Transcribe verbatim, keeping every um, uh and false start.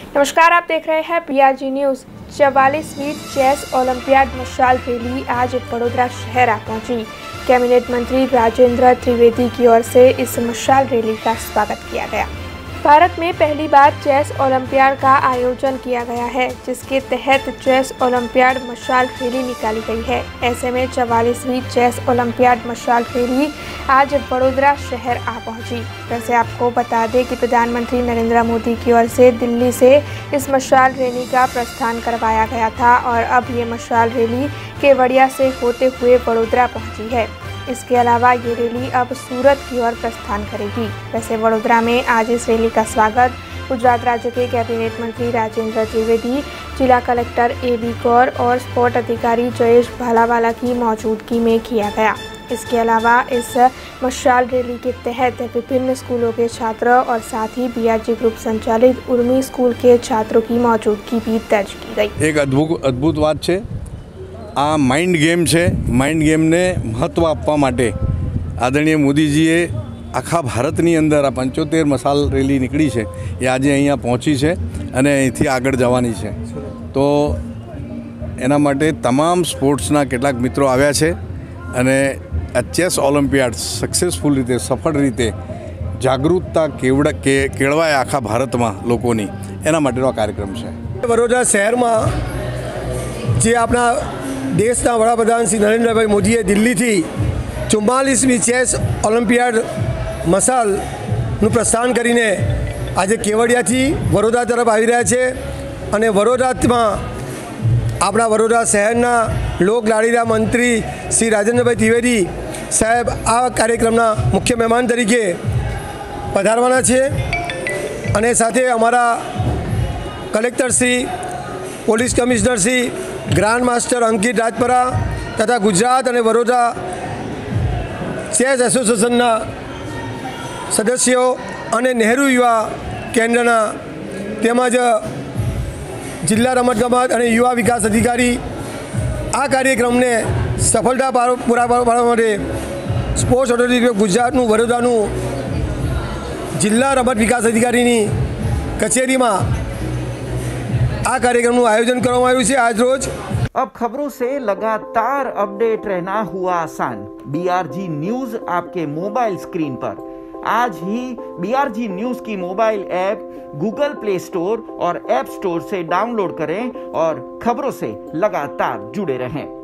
नमस्कार, आप देख रहे हैं पीआरजी न्यूज। चवालीसवीं चेस ओलंपियाड मशाल रैली आज वडोदरा शहर आ पहुंची। कैबिनेट मंत्री राजेंद्र त्रिवेदी की ओर से इस मशाल रैली का स्वागत किया गया। भारत में पहली बार चेस ओलंपियाड का आयोजन किया गया है, जिसके तहत चेस ओलंपियाड मशाल रैली निकाली गई है। ऐसे में चवालीसवीं चेस ओलंपियाड मशाल रैली आज वडोदरा शहर आ पहुंची। वैसे आपको बता दें कि प्रधानमंत्री नरेंद्र मोदी की ओर से दिल्ली से इस मशाल रैली का प्रस्थान करवाया गया था और अब ये मशाल रैली केवड़िया से होते हुए वडोदरा पहुंची है। इसके अलावा ये रैली अब सूरत की ओर प्रस्थान करेगी। वैसे वडोदरा में आज इस रैली का स्वागत गुजरात राज्य के कैबिनेट मंत्री राजेंद्र त्रिवेदी, जिला कलेक्टर ए बी कौर और स्पोर्ट अधिकारी जयेश भालावाला की मौजूदगी में किया गया। इसके अलावा इस मशाल रैली के तहत विभिन्न स्कूलों के छात्र और साथ ही बीआरजी ग्रुप संचालित उर्मी स्कूल के छात्रों की मौजूदगी भी दर्ज की गई। एक अद्भुत अद्भुत बात है, आ माइंड गेम है। माइंड गेम ने महत्व आपवा माटे आदरणीय मोदीजीए आखा भारतनी अंदर आ पंचोतेर मशाल रैली निकली है, ये आज अहींया पहुंची है अने अहींथी आगळ जवानी है। तो एना माटे तमाम स्पोर्ट्सना केटलाक मित्रों आव्या छे अने आ चेस ओलंपियाड सक्सेसफुल रीते सफल रीते जागरूकता केवड़ा के केळवाय आखा भारत में लोकोनी एना माटेनो कार्यक्रम है। वडोदरा शहर में जे अपना देशना वडाप्रधान श्री नरेंद्रभाई मोदीए दिल्ली थी चुम्मालीसमी चेस ओलंपियाड मशालનું પ્રસ્થાન કરીને આજે કેવડિયાથી વડોદરા તરફ આવી રહ્યા છે અને વડોદરામાં આપણા વડોદરા શહેરના લોક લાડીલા મંત્રી શ્રી રાજેન્દ્રભાઈ ત્રિવેદી સાહેબ આ કાર્યક્રમના મુખ્ય મહેમાન તરીકે પધારવાના છે અને સાથે અમારા collector Shri, police commissioner Shri, grand master Ankit Rajpara તથા ગુજરાત અને વડોદરા ચેસ એસોસિએશનના સદસ્યો અને નહેરુ યુવા કેન્દ્રના તેમજ જિલ્લા રમતગમત અને યુવા વિકાસ અધિકારી આ કાર્યક્રમને સફળતા પૂરા પાડવા માટે સ્પોર્ટ્સ ઓથોરિટી ઓફ ગુજરાતનું વડોદરાનું જિલ્લા રમત વિકાસ અધિકારીની કચેરીમાં આ કાર્યક્રમનું આયોજન કરવામાં આવ્યું છે આજરોજ। अब खबरों से लगातार अपडेट रहना हुआ आसान। बीआरजी न्यूज आपके मोबाइल स्क्रीन पर। आज ही बीआरजी न्यूज की mobile app Google play store और ऐप स्टोर से डाउनलोड करें और खबरों से लगातार जुड़े रहें।